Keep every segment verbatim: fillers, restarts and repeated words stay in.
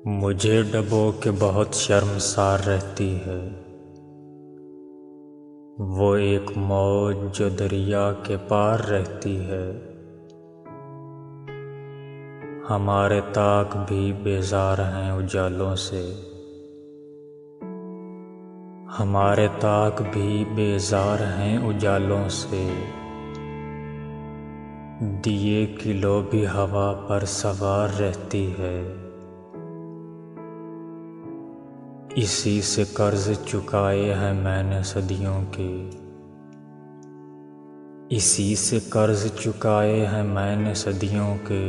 मुझे डबो के बहुत शर्मसार रहती है वो एक मौज जो दरिया के पार रहती है। हमारे ताक भी बेजार हैं उजालों से, हमारे ताक भी बेजार हैं उजालों से। दिए की लो भी हवा पर सवार रहती है। इसी से कर्ज चुकाए हैं मैंने सदियों के, इसी से कर्ज चुकाए हैं मैंने सदियों के।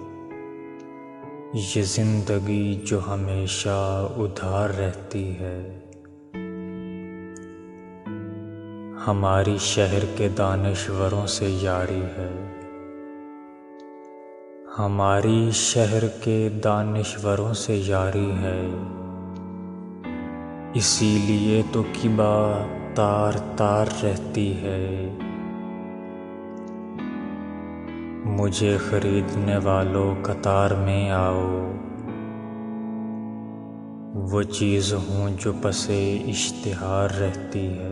ये जिंदगी जो हमेशा उधार रहती है। हमारी शहर के दानिश्वरों से यारी है, हमारी शहर के दानिश्वरों से यारी है। इसीलिए तो किबा तार तार रहती है। मुझे खरीदने वालों कतार में आओ, वो चीज़ हूँ जो पसे इश्तिहार रहती है।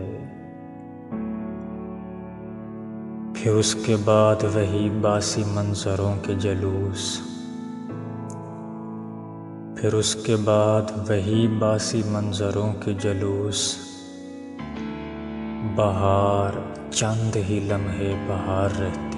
फिर उसके बाद वही बासी मंजरों के जलूस, फिर उसके बाद वही बासी मंजरों के जलूस। बहार चंद ही लम्हे बहार रहती